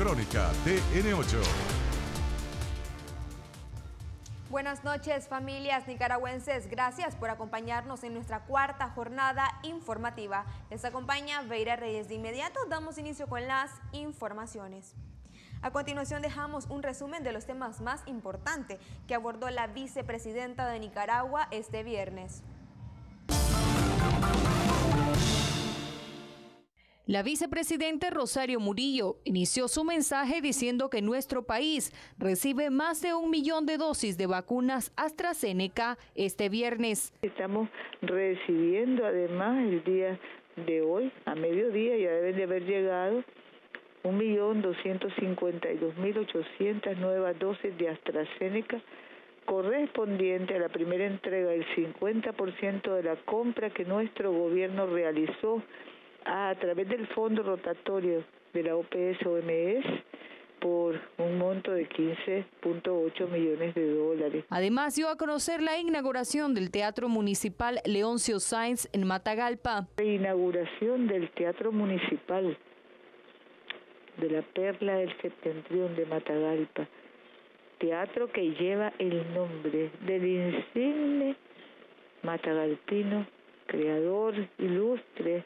Crónica TN8. Buenas noches, familias nicaragüenses. Gracias por acompañarnos en nuestra cuarta jornada informativa. Les acompaña Veira Reyes. De inmediato damos inicio con las informaciones. A continuación dejamos un resumen de los temas más importantes que abordó la vicepresidenta de Nicaragua este viernes. La vicepresidenta Rosario Murillo inició su mensaje diciendo que nuestro país recibe más de 1 millón de dosis de vacunas AstraZeneca este viernes. Estamos recibiendo además el día de hoy, a mediodía, ya deben de haber llegado 1.252.800 nuevas dosis de AstraZeneca, correspondiente a la primera entrega del 50% de la compra que nuestro gobierno realizó a través del fondo rotatorio de la OPS-OMS por un monto de 15.8 millones de dólares. Además dio a conocer la inauguración del Teatro Municipal Leoncio Sáenz en Matagalpa. La inauguración del Teatro Municipal de la Perla del Septentrión de Matagalpa, teatro que lleva el nombre del insigne matagalpino, creador ilustre,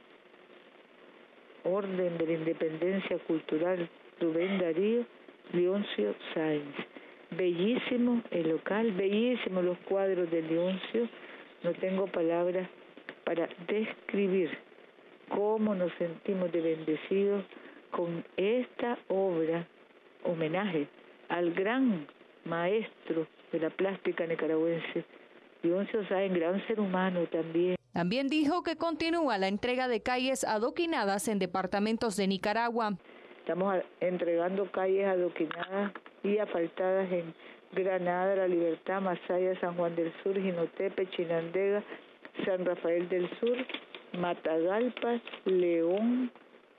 Orden de la Independencia Cultural, Rubén Darío Leoncio Sáenz. Bellísimo el local, bellísimos los cuadros de Leoncio. No tengo palabras para describir cómo nos sentimos de bendecidos con esta obra, homenaje al gran maestro de la plástica nicaragüense, Leoncio Sáenz, gran ser humano también. También dijo que continúa la entrega de calles adoquinadas en departamentos de Nicaragua. Estamos entregando calles adoquinadas y asfaltadas en Granada, La Libertad, Masaya, San Juan del Sur, Jinotepe, Chinandega, San Rafael del Sur, Matagalpa, León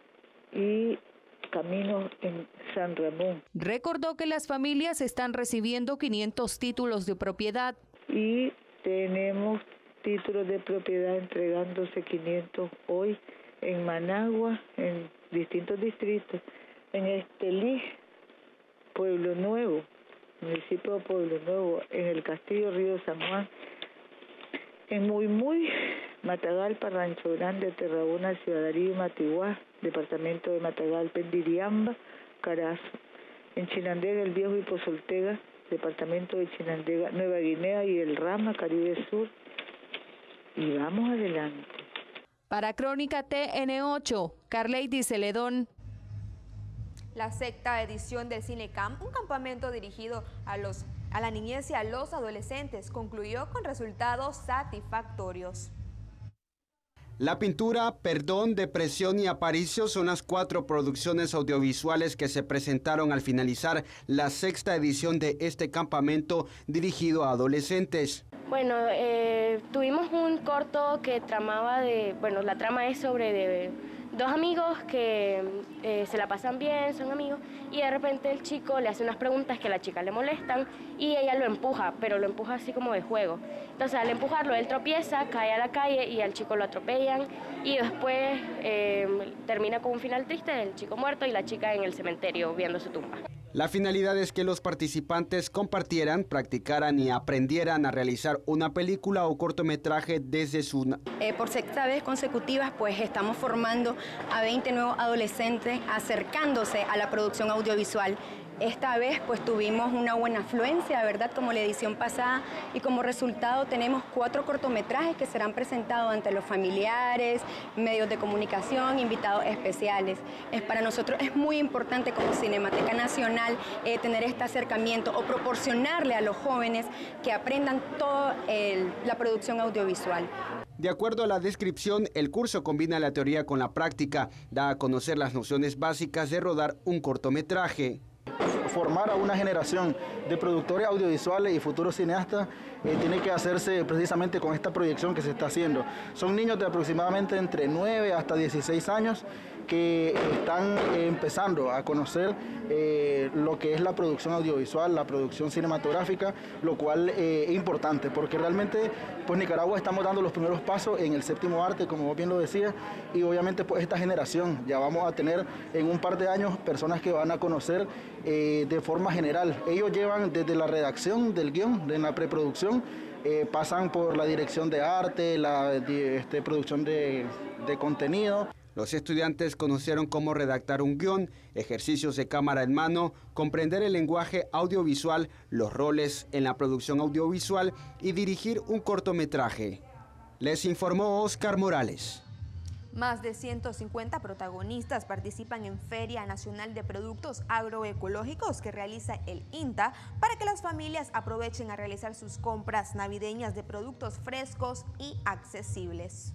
y caminos en San Ramón. Recordó que las familias están recibiendo 500 títulos de propiedad. Y tenemos títulos de propiedad entregándose 500 hoy en Managua, en distintos distritos, en Estelí, Pueblo Nuevo, municipio de Pueblo Nuevo, en el Castillo Río San Juan, en Muy, Matagalpa, Rancho Grande, Terrabona, Ciudad Darío, Matiguá, departamento de Matagalpa, en Diriamba, Carazo, en Chinandega, El Viejo y Pozoltega, departamento de Chinandega, Nueva Guinea y El Rama, Caribe Sur. Y vamos adelante. Para Crónica TN8, Carlady Celedón. La sexta edición del Cinecamp, un campamento dirigido a la niñez y a los adolescentes, concluyó con resultados satisfactorios. La pintura, Perdón, Depresión y Aparicio son las 4 producciones audiovisuales que se presentaron al finalizar la sexta edición de este campamento dirigido a adolescentes. Bueno, tuvimos un corto que la trama es sobre dos amigos que se la pasan bien, son amigos, y de repente el chico le hace unas preguntas que a la chica le molestan y ella lo empuja, pero lo empuja así como de juego. Entonces al empujarlo él tropieza, cae a la calle y al chico lo atropellan y después termina con un final triste, el chico muerto y la chica en el cementerio viendo su tumba. La finalidad es que los participantes compartieran, practicaran y aprendieran a realizar una película o cortometraje desde su... Por sexta vez consecutiva, pues estamos formando a 20 nuevos adolescentes acercándose a la producción audiovisual. Esta vez pues tuvimos una buena afluencia, ¿verdad? Como la edición pasada, y como resultado tenemos 4 cortometrajes que serán presentados ante los familiares, medios de comunicación, invitados especiales. Para nosotros es muy importante como Cinemateca Nacional tener este acercamiento o proporcionarle a los jóvenes que aprendan toda la producción audiovisual. De acuerdo a la descripción, el curso combina la teoría con la práctica, da a conocer las nociones básicas de rodar un cortometraje. Formar a una generación de productores audiovisuales y futuros cineastas tiene que hacerse precisamente con esta proyección que se está haciendo. Son niños de aproximadamente entre 9 hasta 16 años que están empezando a conocer lo que es la producción audiovisual, la producción cinematográfica, lo cual es importante, porque realmente pues Nicaragua estamos dando los primeros pasos en el séptimo arte, como vos bien lo decías, y obviamente pues esta generación ya vamos a tener en un par de años personas que van a conocer de forma general. Ellos llevan desde la redacción del guión, de la preproducción, pasan por la dirección de arte, la producción de contenido. Los estudiantes conocieron cómo redactar un guión, ejercicios de cámara en mano, comprender el lenguaje audiovisual, los roles en la producción audiovisual y dirigir un cortometraje. Les informó Oscar Morales. Más de 150 protagonistas participan en Feria Nacional de Productos Agroecológicos que realiza el INTA para que las familias aprovechen a realizar sus compras navideñas de productos frescos y accesibles.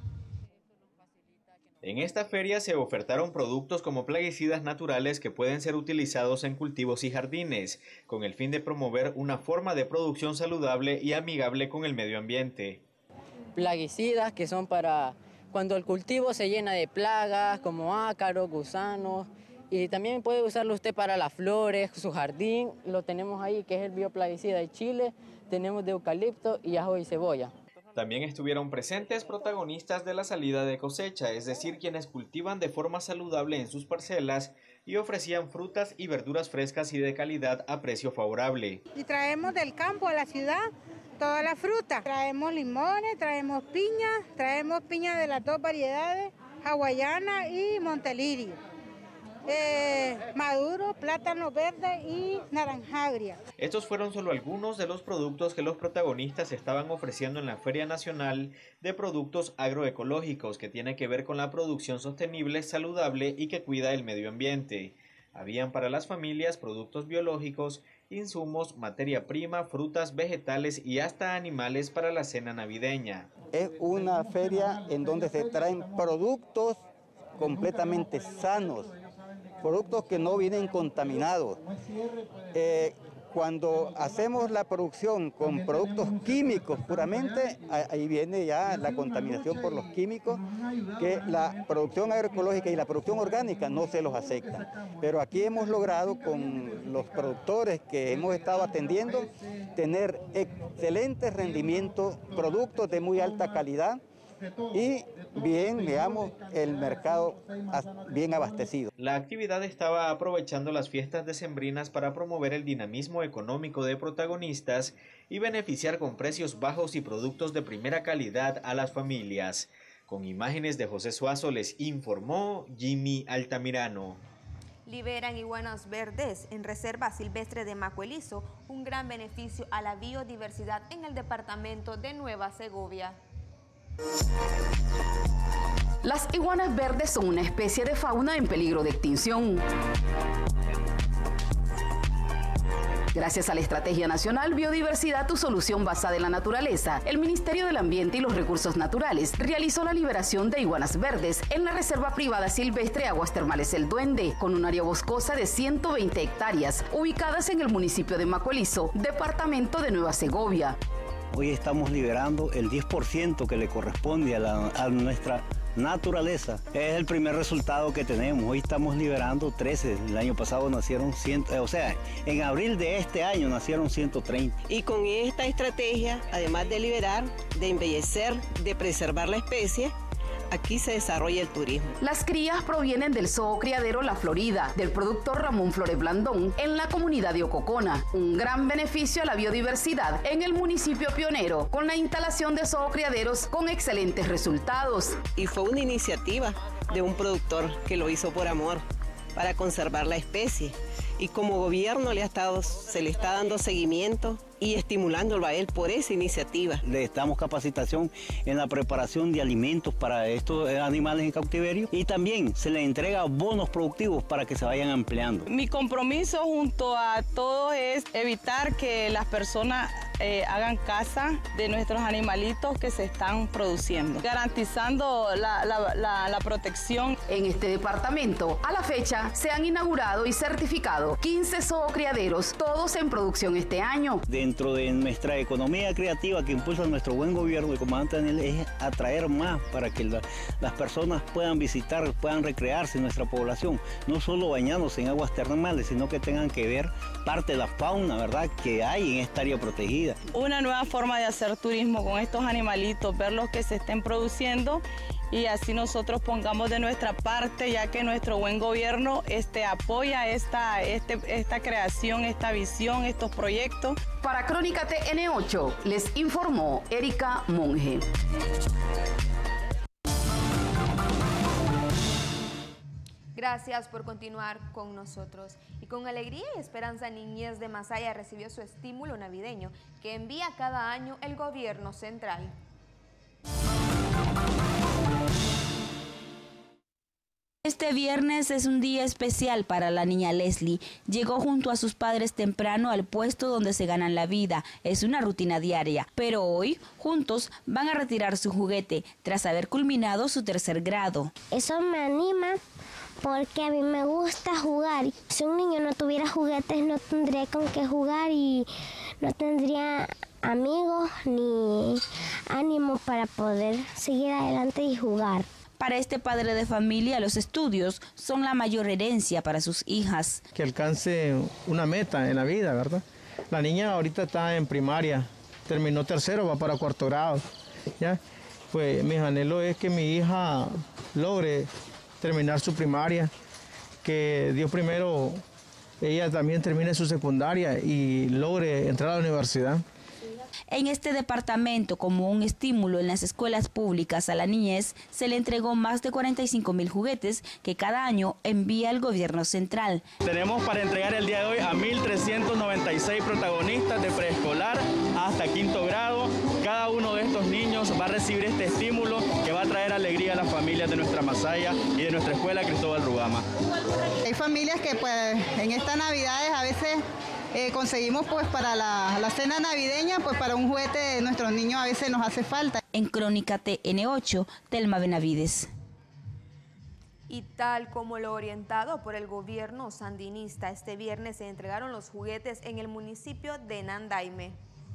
En esta feria se ofertaron productos como plaguicidas naturales que pueden ser utilizados en cultivos y jardines, con el fin de promover una forma de producción saludable y amigable con el medio ambiente. Plaguicidas que son para cuando el cultivo se llena de plagas como ácaros, gusanos, y también puede usarlo usted para las flores, su jardín, lo tenemos ahí que es el bioplaguicida de chile, tenemos de eucalipto y ajo y cebolla. También estuvieron presentes protagonistas de la salida de cosecha, es decir, quienes cultivan de forma saludable en sus parcelas y ofrecían frutas y verduras frescas y de calidad a precio favorable. Y traemos del campo a la ciudad toda la fruta. Traemos limones, traemos piña de las dos variedades, hawaiana y montelirio. Maduro, plátano verde y naranja agria. Estos fueron solo algunos de los productos que los protagonistas estaban ofreciendo en la Feria Nacional de Productos Agroecológicos, que tiene que ver con la producción sostenible, saludable y que cuida el medio ambiente. Habían para las familias productos biológicos, insumos, materia prima, frutas, vegetales y hasta animales para la cena navideña. Es una feria en donde se traen productos completamente sanos, productos que no vienen contaminados. Cuando hacemos la producción con productos químicos puramente, ahí viene ya la contaminación por los químicos, que la producción agroecológica y la producción orgánica no se los acepta. Pero aquí hemos logrado con los productores que hemos estado atendiendo tener excelentes rendimientos, productos de muy alta calidad, y bien, digamos, el mercado bien abastecido. La actividad estaba aprovechando las fiestas decembrinas para promover el dinamismo económico de protagonistas y beneficiar con precios bajos y productos de primera calidad a las familias. Con imágenes de José Suazo les informó Jimmy Altamirano. Liberan iguanas verdes en Reserva Silvestre de Macuelizo, un gran beneficio a la biodiversidad en el departamento de Nueva Segovia. Las iguanas verdes son una especie de fauna en peligro de extinción. Gracias a la Estrategia Nacional Biodiversidad, tu solución basada en la naturaleza, el Ministerio del Ambiente y los Recursos Naturales realizó la liberación de iguanas verdes en la Reserva Privada Silvestre Aguas Termales El Duende, con un área boscosa de 120 hectáreas, ubicadas en el municipio de Macuelizo, departamento de Nueva Segovia. Hoy estamos liberando el 10% que le corresponde a nuestra naturaleza. Es el primer resultado que tenemos. Hoy estamos liberando 13. El año pasado nacieron 100, en abril de este año nacieron 130. Y con esta estrategia, además de liberar, de embellecer, de preservar la especie, aquí se desarrolla el turismo. Las crías provienen del Zoo Criadero La Florida, del productor Ramón Flores Blandón, en la comunidad de Ococona. Un gran beneficio a la biodiversidad en el municipio pionero, con la instalación de zoocriaderos con excelentes resultados. Y fue una iniciativa de un productor que lo hizo por amor, para conservar la especie. Y como gobierno se le está dando seguimiento y estimulándolo a él por esa iniciativa. Le damos capacitación en la preparación de alimentos para estos animales en cautiverio y también se les entrega bonos productivos para que se vayan ampliando. Mi compromiso junto a todos es evitar que las personas hagan casa de nuestros animalitos que se están produciendo, garantizando la protección. En este departamento, a la fecha, se han inaugurado y certificado 15 zoocriaderos, todos en producción este año. Dentro de nuestra economía creativa que impulsa nuestro buen gobierno, el comandante Daniel, es atraer más para que las personas puedan visitar, puedan recrearse en nuestra población, no solo bañándose en aguas termales, sino que tengan que ver parte de la fauna, ¿verdad?, que hay en esta área protegida. Una nueva forma de hacer turismo con estos animalitos, ver los que se estén produciendo y así nosotros pongamos de nuestra parte, ya que nuestro buen gobierno apoya esta creación, esta visión, estos proyectos. Para Crónica TN8 les informó Erika Monge. Gracias por continuar con nosotros. Y con alegría y esperanza, Niñez de Masaya recibió su estímulo navideño que envía cada año el gobierno central. Este viernes es un día especial para la niña Leslie. Llegó junto a sus padres temprano al puesto donde se ganan la vida. Es una rutina diaria. Pero hoy, juntos, van a retirar su juguete tras haber culminado su 3er grado. Eso me anima porque a mí me gusta jugar. Si un niño no tuviera juguetes, no tendría con qué jugar y no tendría amigos ni ánimo para poder seguir adelante y jugar. Para este padre de familia, los estudios son la mayor herencia para sus hijas. Que alcance una meta en la vida, ¿verdad? La niña ahorita está en primaria, terminó 3º, va para 4º grado, ¿ya? Pues mi anhelo es que mi hija logre terminar su primaria, que Dios primero, ella también termine su secundaria y logre entrar a la universidad. En este departamento, como un estímulo en las escuelas públicas a la niñez, se le entregó más de 45.000 juguetes que cada año envía el gobierno central. Tenemos para entregar el día de hoy a 1.396 protagonistas de preescolar hasta 5º grado. Cada uno de estos niños va a recibir este estímulo que va a traer alegría a las familias de nuestra Masaya y de nuestra escuela Cristóbal Rugama. Hay familias que pues en estas navidades a veces conseguimos pues para la cena navideña, pues para un juguete de nuestros niños a veces nos hace falta. En Crónica TN8, Telma Benavides. Y tal como lo orientado por el gobierno sandinista, este viernes se entregaron los juguetes en el municipio de Nandaime.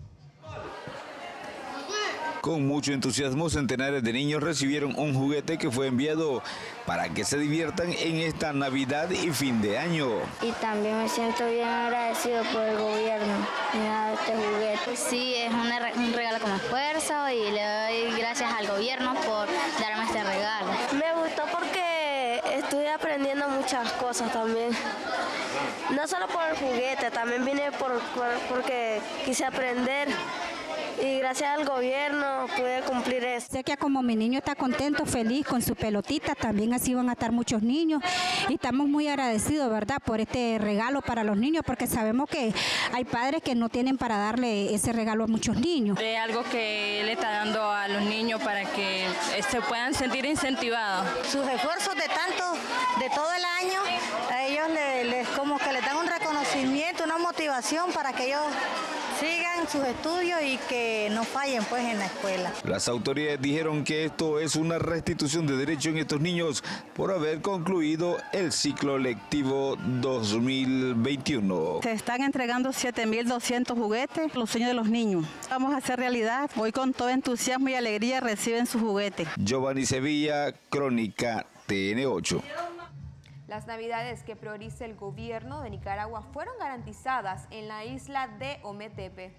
Con mucho entusiasmo, centenares de niños recibieron un juguete que fue enviado para que se diviertan en esta Navidad y fin de año. Y también me siento bien agradecido por el gobierno que me ha dado este juguete. Sí, es un regalo con esfuerzo y le doy gracias al gobierno por darme este regalo. Me gustó porque estoy aprendiendo muchas cosas también. No solo por el juguete, también vine porque quise aprender. Y gracias al gobierno pude cumplir eso. Sé que como mi niño está contento, feliz con su pelotita, también así van a estar muchos niños y estamos muy agradecidos, ¿verdad?, por este regalo para los niños, porque sabemos que hay padres que no tienen para darle ese regalo a muchos niños. De algo que él está dando a los niños para que se puedan sentir incentivados. Sus esfuerzos de todo el año, a ellos les como que les dan un reconocimiento, una motivación para que ellos sigan sus estudios y que no fallen pues en la escuela. Las autoridades dijeron que esto es una restitución de derecho en estos niños por haber concluido el ciclo lectivo 2021. Se están entregando 7.200 juguetes, los sueños de los niños. Vamos a hacer realidad. Hoy con todo entusiasmo y alegría reciben sus juguetes. Giovanni Sevilla, Crónica TN8. Las navidades que prioriza el gobierno de Nicaragua fueron garantizadas en la isla de Ometepe.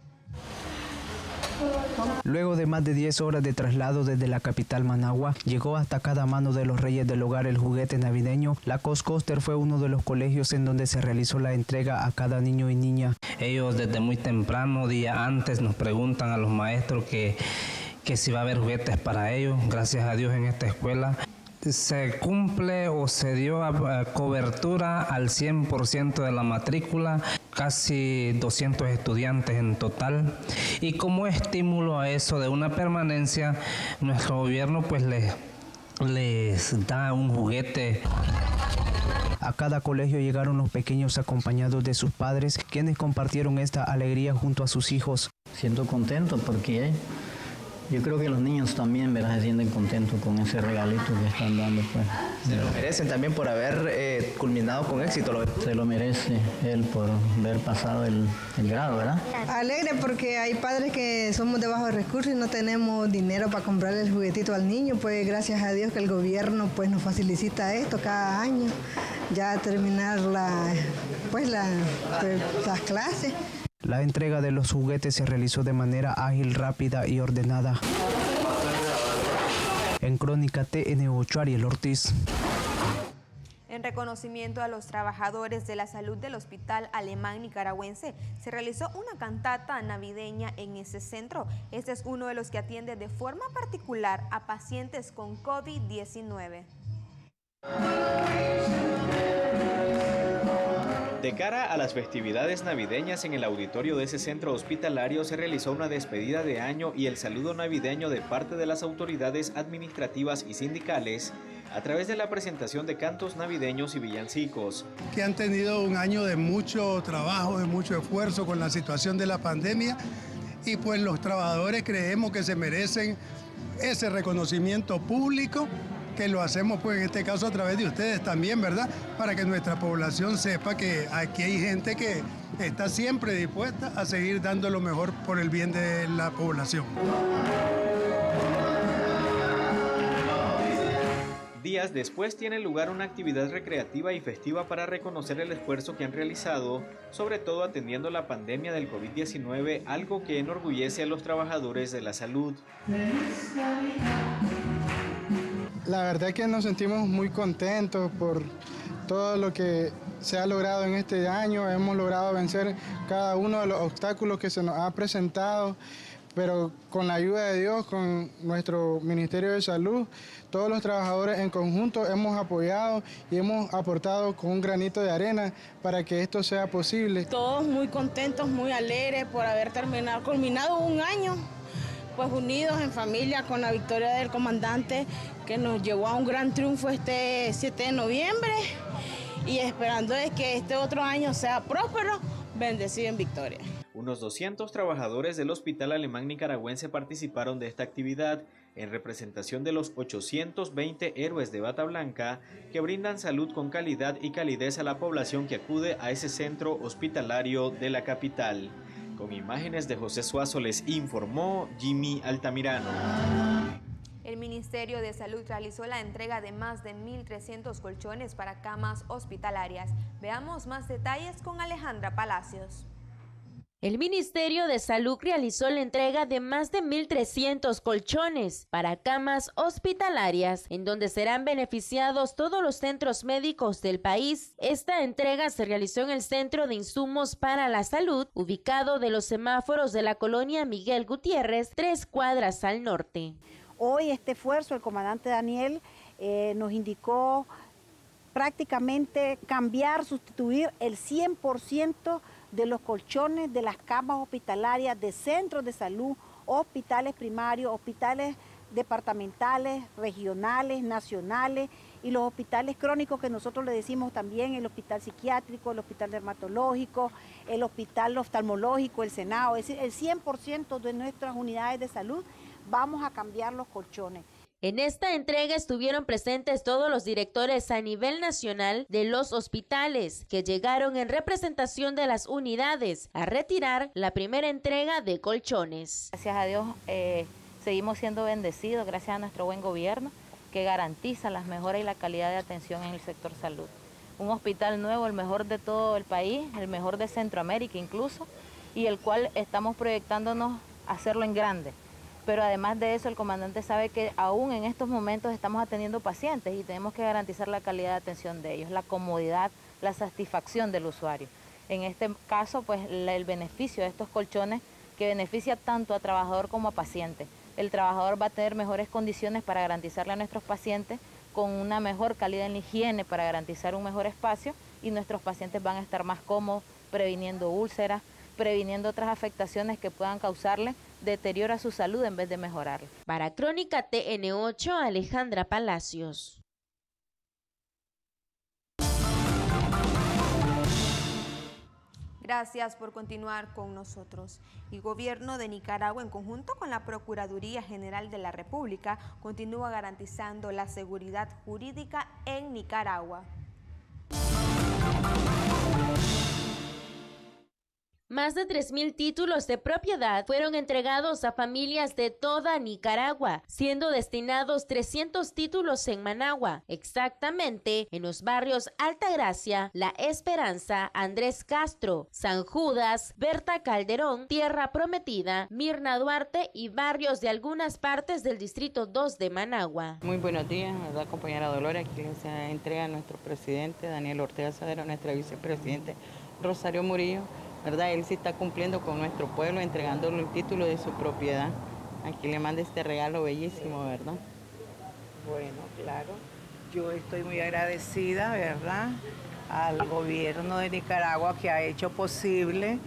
Luego de más de 10 horas de traslado desde la capital Managua, llegó hasta cada mano de los reyes del hogar el juguete navideño. La Coscoster fue uno de los colegios en donde se realizó la entrega a cada niño y niña. Ellos desde muy temprano, día antes, nos preguntan a los maestros que si va a haber juguetes para ellos. Gracias a Dios en esta escuela se cumple o se dio cobertura al 100% de la matrícula, casi 200 estudiantes en total. Y como estímulo a eso de una permanencia, nuestro gobierno pues les da un juguete. A cada colegio llegaron los pequeños acompañados de sus padres, quienes compartieron esta alegría junto a sus hijos. Siento contento porque yo creo que los niños también, ¿verdad?, se sienten contentos con ese regalito que están dando, pues. Se lo merecen también por haber culminado con éxito. Se lo merece él por haber pasado el grado, ¿verdad? Alegre porque hay padres que somos de bajos recursos y no tenemos dinero para comprarle el juguetito al niño, pues gracias a Dios que el gobierno pues nos facilita esto cada año, ya terminar las clases. La entrega de los juguetes se realizó de manera ágil, rápida y ordenada. En Crónica TN8, Ariel Ortiz. En reconocimiento a los trabajadores de la salud del Hospital Alemán Nicaragüense, se realizó una cantata navideña en ese centro. Este es uno de los que atiende de forma particular a pacientes con COVID-19. De cara a las festividades navideñas en el auditorio de ese centro hospitalario se realizó una despedida de año y el saludo navideño de parte de las autoridades administrativas y sindicales a través de la presentación de cantos navideños y villancicos. Que han tenido un año de mucho trabajo, de mucho esfuerzo con la situación de la pandemia y pues los trabajadores creemos que se merecen ese reconocimiento público, que lo hacemos pues en este caso a través de ustedes también, ¿verdad? Para que nuestra población sepa que aquí hay gente que está siempre dispuesta a seguir dando lo mejor por el bien de la población. Días después tiene lugar una actividad recreativa y festiva para reconocer el esfuerzo que han realizado, sobre todo atendiendo la pandemia del COVID-19, algo que enorgullece a los trabajadores de la salud. La verdad que nos sentimos muy contentos por todo lo que se ha logrado en este año. Hemos logrado vencer cada uno de los obstáculos que se nos ha presentado, pero con la ayuda de Dios, con nuestro Ministerio de Salud, todos los trabajadores en conjunto hemos apoyado y hemos aportado con un granito de arena para que esto sea posible. Todos muy contentos, muy alegres por haber culminado un año, pues unidos en familia con la victoria del comandante que nos llevó a un gran triunfo este 7 de noviembre y esperando de que este otro año sea próspero, bendecido en victoria. Unos 200 trabajadores del Hospital Alemán Nicaragüense participaron de esta actividad en representación de los 820 héroes de bata blanca que brindan salud con calidad y calidez a la población que acude a ese centro hospitalario de la capital. Con imágenes de José Suazo les informó Jimmy Altamirano. El Ministerio de Salud realizó la entrega de más de 1.300 colchones para camas hospitalarias. Veamos más detalles con Alejandra Palacios. El Ministerio de Salud realizó la entrega de más de 1.300 colchones para camas hospitalarias, en donde serán beneficiados todos los centros médicos del país. Esta entrega se realizó en el Centro de Insumos para la Salud, ubicado de los semáforos de la colonia Miguel Gutiérrez, 3 cuadras al norte. Hoy este esfuerzo, el comandante Daniel nos indicó prácticamente cambiar, sustituir el 100% de los colchones de las camas hospitalarias de centros de salud, hospitales primarios, hospitales departamentales, regionales, nacionales y los hospitales crónicos que nosotros le decimos también el hospital psiquiátrico, el hospital dermatológico, el hospital oftalmológico, el Senado, es decir, el 100% de nuestras unidades de salud vamos a cambiar los colchones. En esta entrega estuvieron presentes todos los directores a nivel nacional de los hospitales que llegaron en representación de las unidades a retirar la primera entrega de colchones. Gracias a Dios seguimos siendo bendecidos gracias a nuestro buen gobierno que garantiza las mejoras y la calidad de atención en el sector salud. Un hospital nuevo, el mejor de todo el país, el mejor de Centroamérica incluso, y el cual estamos proyectándonos a hacerlo en grande. Pero además de eso, el comandante sabe que aún en estos momentos estamos atendiendo pacientes y tenemos que garantizar la calidad de atención de ellos, la comodidad, la satisfacción del usuario. En este caso, pues el beneficio de estos colchones que beneficia tanto a trabajador como a paciente. El trabajador va a tener mejores condiciones para garantizarle a nuestros pacientes con una mejor calidad en la higiene para garantizar un mejor espacio y nuestros pacientes van a estar más cómodos previniendo úlceras, previniendo otras afectaciones que puedan causarle deterioro a su salud en vez de mejorarla. Para Crónica TN8, Alejandra Palacios. Gracias por continuar con nosotros. El gobierno de Nicaragua, en conjunto con la Procuraduría General de la República, continúa garantizando la seguridad jurídica en Nicaragua. Más de 3.000 títulos de propiedad fueron entregados a familias de toda Nicaragua, siendo destinados 300 títulos en Managua, exactamente en los barrios Altagracia, La Esperanza, Andrés Castro, San Judas, Berta Calderón, Tierra Prometida, Mirna Duarte y barrios de algunas partes del Distrito 2 de Managua. Muy buenos días, ¿verdad, compañera Dolores? Aquí se entrega a nuestro presidente Daniel Ortega Sadero, nuestra vicepresidente Rosario Murillo, ¿verdad? Él sí está cumpliendo con nuestro pueblo, entregándole el título de su propiedad. Aquí le manda este regalo bellísimo, ¿verdad? Bueno, claro, yo estoy muy agradecida, ¿verdad?, al gobierno de Nicaragua que ha hecho posible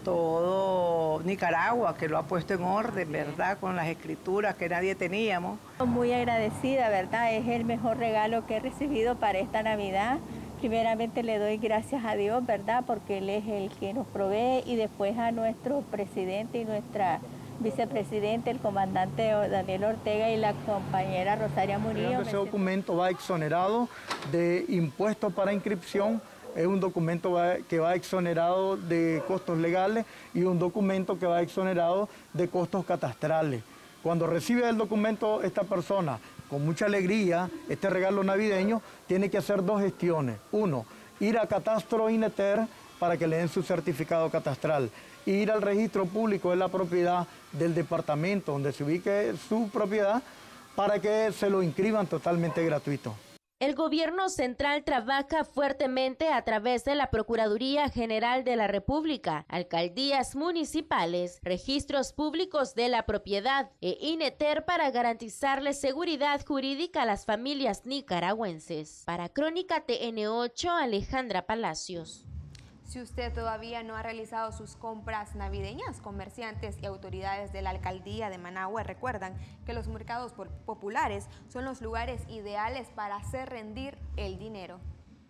todo Nicaragua, que lo ha puesto en orden, ¿verdad?, con las escrituras que nadie teníamos. Muy agradecida, ¿verdad? Es el mejor regalo que he recibido para esta Navidad. Primeramente le doy gracias a Dios, ¿verdad?, porque Él es el que nos provee, y después a nuestro presidente y nuestra vicepresidente, el comandante Daniel Ortega, y la compañera Rosario Murillo. Ese documento va exonerado de impuestos para inscripción, es un documento que va exonerado de costos legales y un documento que va exonerado de costos catastrales. Cuando recibe el documento esta persona, con mucha alegría, este regalo navideño, tiene que hacer dos gestiones. Uno, ir a Catastro INETER para que le den su certificado catastral, e ir al registro público de la propiedad del departamento donde se ubique su propiedad para que se lo inscriban totalmente gratuito. El gobierno central trabaja fuertemente a través de la Procuraduría General de la República, alcaldías municipales, registros públicos de la propiedad e INETER para garantizarle seguridad jurídica a las familias nicaragüenses. Para Crónica TN8, Alejandra Palacios. Si usted todavía no ha realizado sus compras navideñas, comerciantes y autoridades de la alcaldía de Managua recuerdan que los mercados populares son los lugares ideales para hacer rendir el dinero.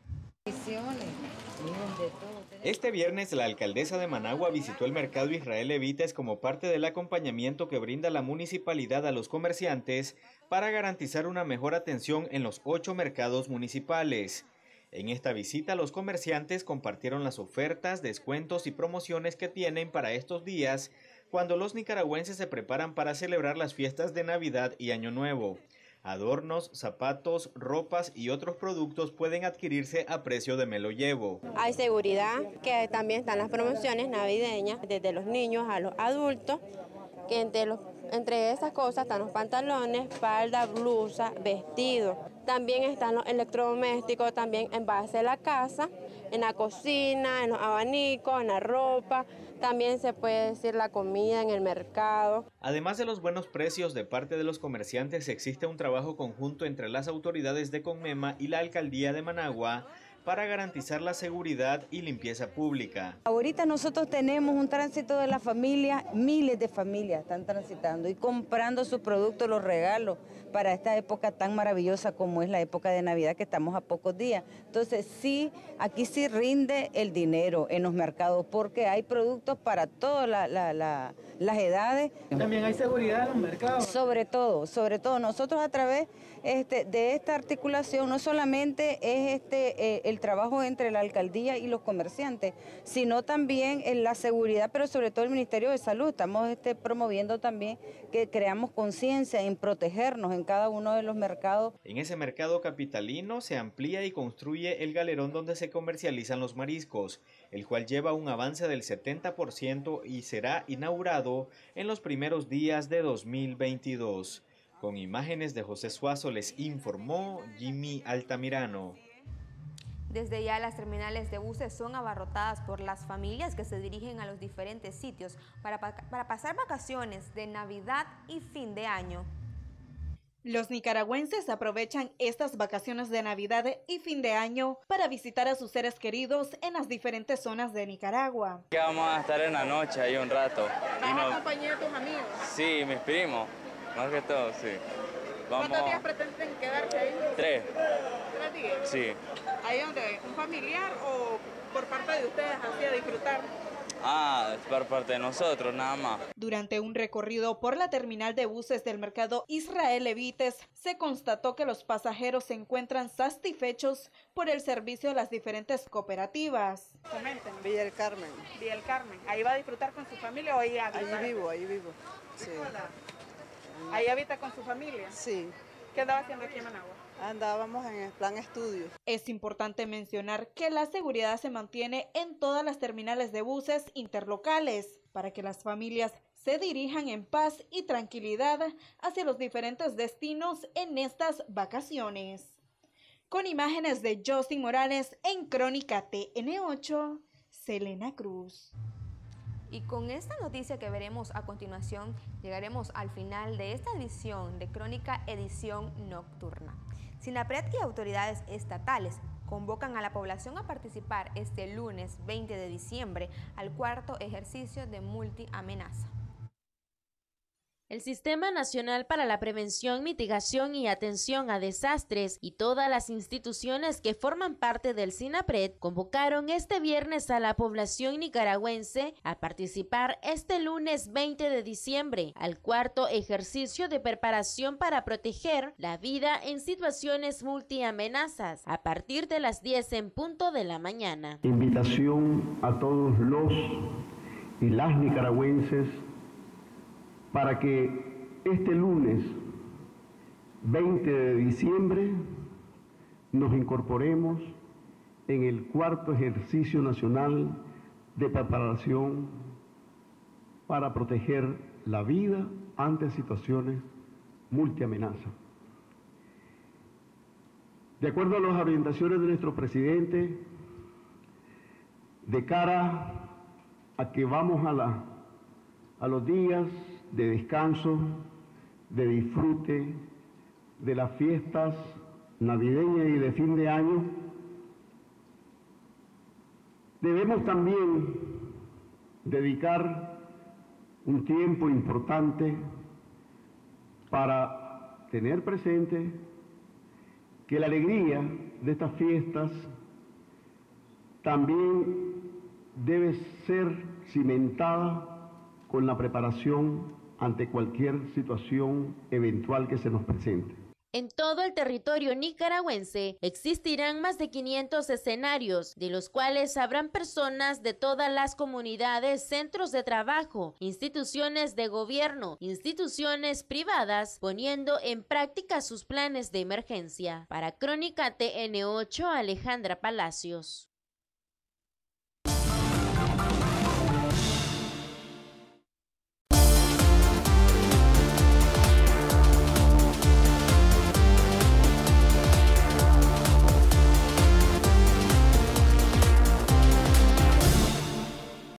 Este viernes la alcaldesa de Managua visitó el mercado Israel Levites como parte del acompañamiento que brinda la municipalidad a los comerciantes para garantizar una mejor atención en los 8 mercados municipales. En esta visita, los comerciantes compartieron las ofertas, descuentos y promociones que tienen para estos días, cuando los nicaragüenses se preparan para celebrar las fiestas de Navidad y Año Nuevo. Adornos, zapatos, ropas y otros productos pueden adquirirse a precio de me lo llevo. Hay seguridad, que también están las promociones navideñas, desde los niños a los adultos, que entre esas cosas están los pantalones, falda, blusa, vestido. También están los electrodomésticos, también en base a la casa, en la cocina, en los abanicos, en la ropa. También se puede decir la comida en el mercado. Además de los buenos precios de parte de los comerciantes, existe un trabajo conjunto entre las autoridades de Conmema y la alcaldía de Managua para garantizar la seguridad y limpieza pública. Ahorita nosotros tenemos un tránsito de la familia, miles de familias están transitando y comprando sus productos, los regalos para esta época tan maravillosa como es la época de Navidad, que estamos a pocos días. Entonces sí, aquí sí rinde el dinero en los mercados porque hay productos para todas las edades. También hay seguridad en los mercados. Sobre todo nosotros a través de esta articulación no solamente es el trabajo entre la alcaldía y los comerciantes, sino también en la seguridad, pero sobre todo el Ministerio de Salud. Estamos promoviendo también que creamos conciencia en protegernos en cada uno de los mercados. En ese mercado capitalino se amplía y construye el galerón donde se comercializan los mariscos, el cual lleva un avance del 70% y será inaugurado en los primeros días de 2022. Con imágenes de José Suazo les informó Jimmy Altamirano. Desde ya las terminales de buses son abarrotadas por las familias que se dirigen a los diferentes sitios para pasar vacaciones de Navidad y fin de año. Los nicaragüenses aprovechan estas vacaciones de Navidad y fin de año para visitar a sus seres queridos en las diferentes zonas de Nicaragua. Vamos a estar en la noche ahí un rato. ¿Vas a acompañar a tus amigos? Sí, mis primos, más que todo, sí. ¿Cuántos días pretenden quedarse ahí? 3. 3 días. Sí. ¿Ahí donde un familiar o por parte de ustedes así a disfrutar? Es por parte de nosotros, nada más. Durante un recorrido por la terminal de buses del mercado Israel Levites, se constató que los pasajeros se encuentran satisfechos por el servicio de las diferentes cooperativas. Comenten. Villa del Carmen. Villa del Carmen. ¿Ahí va a disfrutar con su familia o ahí habita? Allí vivo. Sí. ¿Ahí habita con su familia? Sí. ¿Qué andaba haciendo aquí en Managua? Andábamos en el plan estudio. Es importante mencionar que la seguridad se mantiene en todas las terminales de buses interlocales para que las familias se dirijan en paz y tranquilidad hacia los diferentes destinos en estas vacaciones. Con imágenes de Justin Morales en Crónica TN8, Selena Cruz. Y con esta noticia que veremos a continuación, llegaremos al final de esta edición de Crónica Edición Nocturna. SINAPRED y autoridades estatales convocan a la población a participar este lunes 20 de diciembre al cuarto ejercicio de multiamenaza. El Sistema Nacional para la Prevención, Mitigación y Atención a Desastres y todas las instituciones que forman parte del SINAPRED convocaron este viernes a la población nicaragüense a participar este lunes 20 de diciembre al cuarto ejercicio de preparación para proteger la vida en situaciones multiamenazas a partir de las 10 en punto de la mañana. Invitación a todos los y las nicaragüenses para que este lunes 20 de diciembre nos incorporemos en el cuarto ejercicio nacional de preparación para proteger la vida ante situaciones multiamenaza. De acuerdo a las orientaciones de nuestro presidente, de cara a que vamos a los días de descanso, de disfrute, de las fiestas navideñas y de fin de año, debemos también dedicar un tiempo importante para tener presente que la alegría de estas fiestas también debe ser cimentada con la preparación ante cualquier situación eventual que se nos presente. En todo el territorio nicaragüense existirán más de 500 escenarios, de los cuales habrán personas de todas las comunidades, centros de trabajo, instituciones de gobierno, instituciones privadas, poniendo en práctica sus planes de emergencia. Para Crónica TN8, Alejandra Palacios.